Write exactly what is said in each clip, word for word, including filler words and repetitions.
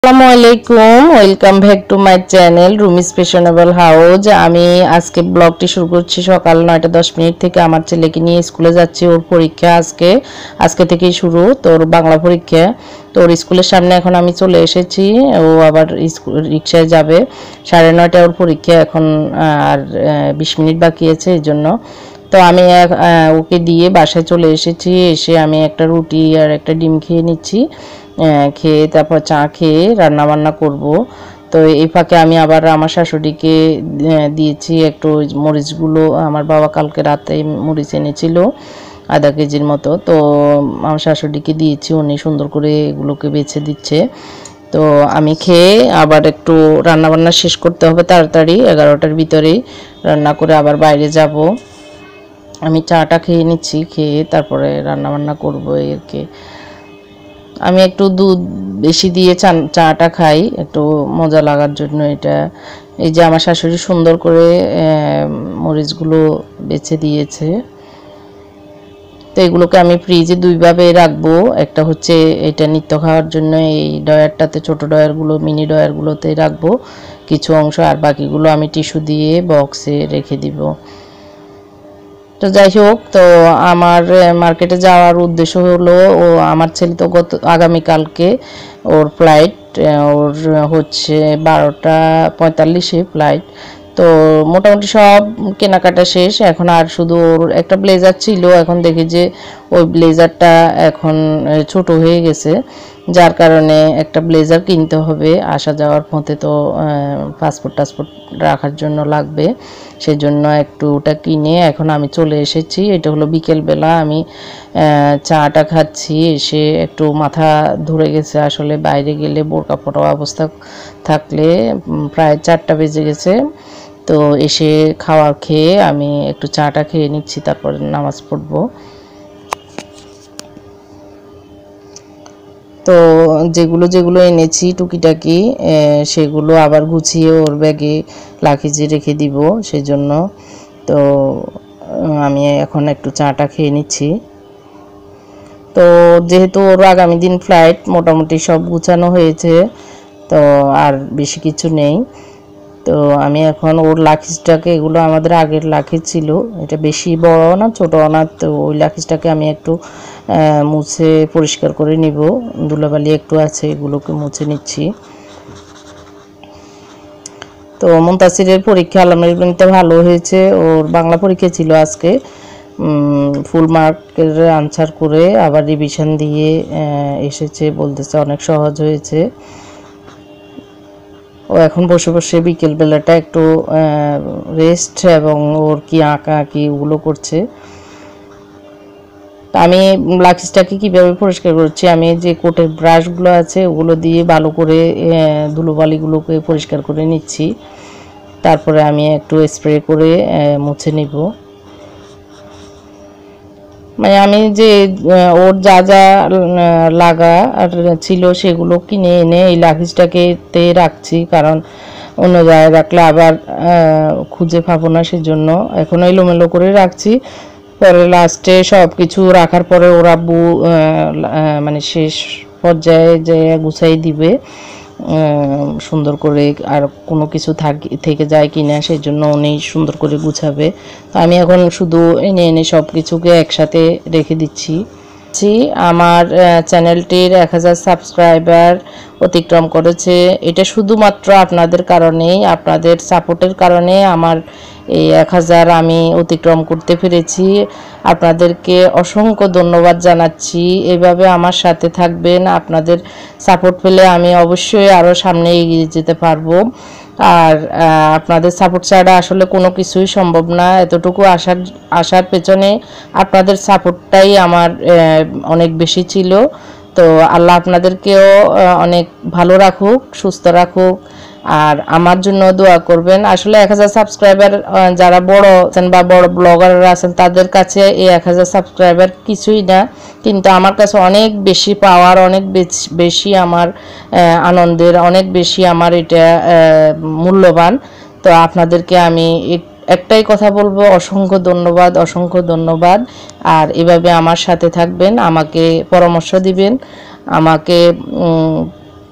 আসসালামু আলাইকুম, welcome back to my channel Rumi's fashionable house. আমি আজকে ব্লগটি শুরু করছি সকাল নয়টা দশ মিনিট থেকে। আমার ছেলেকে নিয়ে স্কুলে যাচ্ছি, ওর পরীক্ষা আজকে আজকে থেকেই শুরু, তোর বাংলা পরীক্ষা। তো ওর স্কুলের সামনে এখন আমি চলে এসেছি, ও আবার স্কুল রিক্সায় যাবে। সাড়ে নয়টায় ওর পরীক্ষা, এখন আর বিশ মিনিট বাকি আছে, এই জন্য তো আমি ওকে দিয়ে বাসায় চলে এসেছি। এসে আমি একটা রুটি আর একটা ডিম খেয়ে নিচ্ছি, খেয়ে তারপর চা খেয়ে রান্না বান্না করব। তো এই ফাঁকে আমি আবার আমার শাশুড়িকে দিয়েছি একটু মরিচগুলো, আমার বাবা কালকে রাতে মরিচ এনেছিল আধা কেজির মতো, তো আমার শাশুড়িকে দিয়েছি, উনি সুন্দর করে এগুলোকে বেছে দিচ্ছে। তো আমি খেয়ে আবার একটু রান্না বান্না শেষ করতে হবে তাড়াতাড়ি, এগারোটার ভিতরেই রান্না করে আবার বাইরে যাব। আমি চাটা খেয়ে নিচ্ছি, খেয়ে তারপরে রান্না বান্না করবো আর কি। আমি একটু দুধ বেশি দিয়ে চা চাটা খাই, একটু মজা লাগার জন্য এটা। এই যে আমার শাশুড়ি সুন্দর করে মরিচগুলো বেছে দিয়েছে, তো এগুলোকে আমি ফ্রিজে দুইভাবে রাখবো। একটা হচ্ছে এটা নিত্য খাওয়ার জন্য, এই ডয়ারটাতে, ছোটো ডয়ারগুলো, মিনি ডয়ারগুলোতে রাখবো কিছু অংশ, আর বাকিগুলো আমি টিস্যু দিয়ে বক্সে রেখে দিব। তো যাই হোক, তো আমার মার্কেটে যাওয়ার উদ্দেশ্য হলো, ও আমার ছেলে তো গত আগামীকালকে ওর ফ্লাইট, ওর হচ্ছে বারোটা পঁয়তাল্লিশে ফ্লাইট। তো মোটামুটি সব কেনাকাটা শেষ, এখন আর শুধু ওর একটা ব্লেজার ছিল, এখন দেখি যে ওই ব্লেজারটা এখন ছোট হয়ে গেছে, যার কারণে একটা ব্লেজার কিনতে হবে। আসা যাওয়ার পথে তো পাসপোর্ট টাসপোর্ট রাখার জন্য লাগবে, সেই জন্য একটু ওটা কিনে এখন আমি চলে এসেছি। এটা হলো বিকেলবেলা, আমি চাটা খাচ্ছি, এসে একটু মাথা ধরে গেছে, আসলে বাইরে গেলে বোরকা পরা অবস্থা থাকলে প্রায় চারটা বেজে গেছে। তো এসে খাওয়া খেয়ে আমি একটু চাটা খেয়ে নিচ্ছি, তারপর নামাজ পড়বো। তো যেগুলো যেগুলো এনেছি টুকিটাকি, সেগুলো আবার গুছিয়ে ওর ব্যাগে লাকিজে রেখে দিব, সেজন্য। তো আমি এখন একটু চাটা খেয়ে নিচ্ছি। তো যেহেতু ওর আগামী দিন ফ্লাইট, মোটামুটি সব গুছানো হয়েছে, তো আর বেশি কিছু নেই। তো আমি এখন ওর লাকিজটাকে, এগুলো আমাদের আগের লাকিজ ছিল, এটা বেশি বড় না ছোটও না, তো ওই লাকিজটাকে আমি একটু মুছে পরিষ্কার করে নিব, ধুলাবালি একটু আছে, এগুলোকে মুছে নিচ্ছি। তো মুনতাসিরের পরীক্ষা আলহামদুলিল্লাহ ভালো হয়েছে, ওর বাংলা পরীক্ষা ছিল আজকে, ফুল মার্কের আনসার করে আবার রিভিশন দিয়ে এসেছে, বলতেছে অনেক সহজ হয়েছে। ও এখন বসে বসে বিকেলবেলাটা একটু রেস্ট এবং ওর কি আঁকা আঁকি ওগুলো করছে। আমি লাকিজটাকে কীভাবে পরিষ্কার করছি, আমি যে কোটের ব্রাশগুলো আছে ওগুলো দিয়ে ভালো করে ধুলোবালিগুলোকে পরিষ্কার করে নিচ্ছি, তারপরে আমি একটু স্প্রে করে মুছে নিব। মানে আমি যে ওর যা যা লাগা আর ছিল সেগুলো কিনে এনে এই লাকিজটাকে তে রাখছি, কারণ অন্য জায়গায় রাখলে আবার খুঁজে পাবো না, সেজন্য এখন এলোমেলো করে রাখছি। পরে লাস্টে সব কিছু রাখার পরে ওর আব্বু মানে শেষ পর্যায়ে যে গুছাই দিবে সুন্দর করে, আর কোনো কিছু থেকে যায় কি না সেই জন্য উনি সুন্দর করে গুছাবে। তো আমি এখন শুধু এনে এনে সব কিছুকে একসাথে রেখে দিচ্ছি। আমার চ্যানেলটির এক হাজার সাবস্ক্রাইবার অতিক্রম করেছে, এটা শুধুমাত্র আপনাদের কারণেই, আপনাদের সাপোর্টের কারণে আমার এই এক হাজার আমি অতিক্রম করতে পেরেছি। আপনাদেরকে অসংখ্য ধন্যবাদ জানাচ্ছি, এভাবে আমার সাথে থাকবেন। আপনাদের সাপোর্ট পেলে আমি অবশ্যই আরও সামনে এগিয়ে যেতে পারবো, আর আপনাদের সাপোর্ট ছাড়া আসলে কোনো কিছুই সম্ভব না। এতটুকু আসার আসার পেছনে আপনাদের সাপোর্টটাই আমার অনেক বেশি ছিল। তো আল্লাহ আপনাদেরকেও অনেক ভালো রাখুক, সুস্থ রাখুক, আর আমার জন্য দোয়া করবেন। আসলে এক হাজার সাবস্ক্রাইবার যারা বড় আছেন বা বড় ব্লগাররা আছেন তাদের কাছে এই এক হাজার সাবস্ক্রাইবার কিছুই না, কিন্তু আমার কাছে অনেক বেশি পাওয়ার, অনেক বেশি আমার আনন্দের, অনেক বেশি আমার এটা মূল্যবান। তো আপনাদেরকে আমি একটাই কথা বলবো, অসংখ্য ধন্যবাদ, অসংখ্য ধন্যবাদ। আর এভাবে আমার সাথে থাকবেন, আমাকে পরামর্শ দিবেন, আমাকে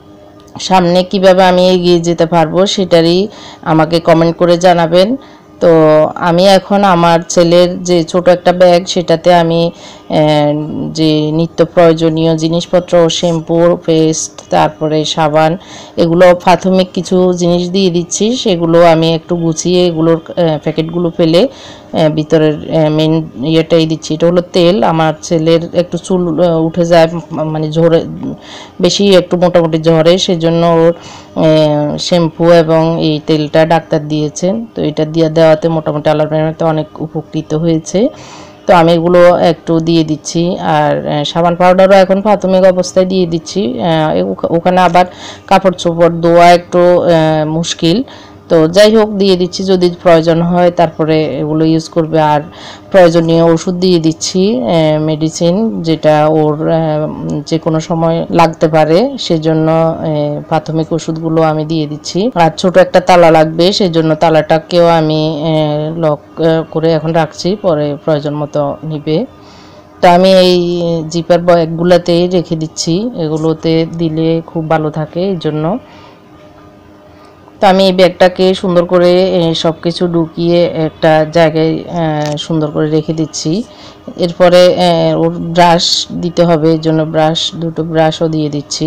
সামনে কিভাবে আমি এগিয়ে যেতে পারবো সেটারই আমাকে কমেন্ট করে জানাবেন। তো আমি এখন আমার ছেলের যে ছোট একটা ব্যাগ সেটাতে আমি যে নিত্য প্রয়োজনীয় জিনিসপত্র শ্যাম্পু পেস্ট তারপরে সাবান এগুলো প্রাথমিক কিছু জিনিস দিয়ে দিচ্ছি, সেগুলো আমি একটু গুছিয়ে এগুলোর প্যাকেটগুলো ফেলে ভিতরের মেন ইয়েটাই দিচ্ছি। এটা হলো তেল, আমার ছেলের একটু চুল উঠে যায় মানে ঝরে বেশি একটু মোটামুটি ঝরে, সেজন্য ওর শ্যাম্পু এবং এই তেলটা ডাক্তার দিয়েছেন। তো এটা দিয়ে দেওয়াতে মোটামুটি আল্লাহর অনেক উপকৃত হয়েছে। তো আমি এগুলো একটু দিয়ে দিচ্ছি, আর সাবান পাউডারও এখন প্রাথমিক অবস্থায় দিয়ে দিচ্ছি। ওখানে আবার কাপড় চোপড় ধোয়া একটু মুশকিল, তো যাই হোক দিয়ে দিচ্ছি, যদি প্রয়োজন হয় তারপরে এগুলো ইউজ করবে। আর প্রয়োজনীয় ওষুধ দিয়ে দিচ্ছি, মেডিসিন যেটা ওর যে কোনো সময় লাগতে পারে, সেজন্য প্রাথমিক ওষুধগুলো আমি দিয়ে দিচ্ছি। আর ছোট একটা তালা লাগবে, সেজন্য তালাটাকেও আমি লক করে এখন রাখছি, পরে প্রয়োজন মতো নিবে। তো আমি এই জিপার ব্যাগগুলোতেই রেখে দিচ্ছি, এগুলোতে দিলে খুব ভালো থাকে এই জন্য। তো আমি এই ব্যাগটাকে সুন্দর করে সব কিছু ঢুকিয়ে একটা জায়গায় সুন্দর করে রেখে দিচ্ছি। এরপরে ওর ব্রাশ দিতে হবে, এর জন্য ব্রাশ দুটো ব্রাশও দিয়ে দিচ্ছি।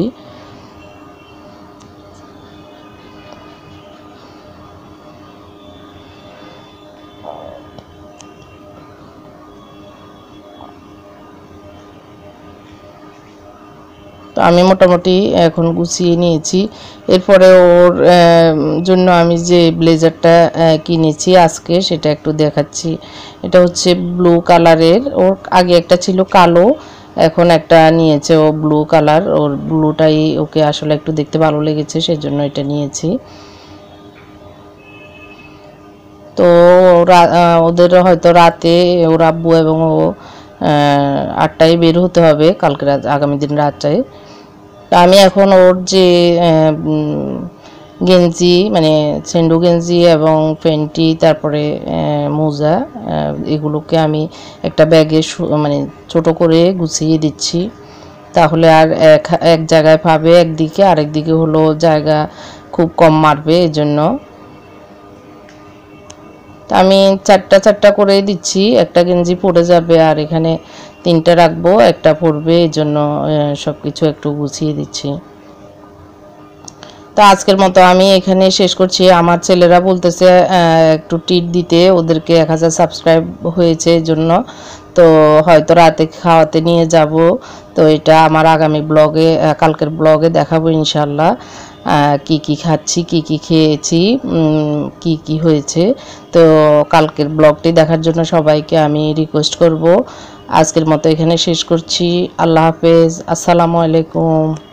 তো আমি মোটামুটি এখন গুছিয়ে নিয়েছি। এরপরে ওর জন্য আমি যে ব্লেজারটা কিনেছি আজকে সেটা একটু দেখাচ্ছি। এটা হচ্ছে ব্লু কালারের, ওর আগে একটা ছিল কালো, এখন একটা নিয়েছে ও ব্লু কালার। ওর ব্লুটাই ওকে আসলে একটু দেখতে ভালো লেগেছে, সেজন্য এটা নিয়েছি। তো ওদের হয়তো রাতে ওর আব্বু এবং ও আটটায় বের হতে হবে কালকে রাত, আগামী দিন রাতটায়। তা আমি এখন ওর যে গেঞ্জি মানে সেন্ডু গেঞ্জি এবং প্যান্টি তারপরে মোজা এগুলোকে আমি একটা ব্যাগে মানে ছোট করে গুছিয়ে দিচ্ছি, তাহলে আর এক এক জায়গায় পাবে একদিকে, আরেক দিকে হলো জায়গা খুব কম মারবে, এই জন্য আমি চারটা চারটা করে দিচ্ছি। একটা গেঞ্জি পরে যাবে আর এখানে তিনটা রাখবো, একটা পরবে, এই জন্য সব কিছু একটু গুছিয়ে দিচ্ছি। তো আজকের মতো আমি এখানে শেষ করছি। আমার ছেলেরা বলতেছে একটু টিট দিতে, ওদেরকে এক হাজার সাবস্ক্রাইব হয়েছে এই জন্য, তো হয়তো রাতে খাওয়াতে নিয়ে যাব। তো এটা আমার আগামী ব্লগে, কালকের ব্লগে দেখাবো ইনশাল্লাহ কি কি খাচ্ছি, কি কি খেয়েছি, কি কি হয়েছে। তো কালকের ব্লগটি দেখার জন্য সবাইকে আমি রিকোয়েস্ট করব। আজকের মতো এখানে শেষ করছি। আল্লাহ হাফেজ, আসসালামু আলাইকুম।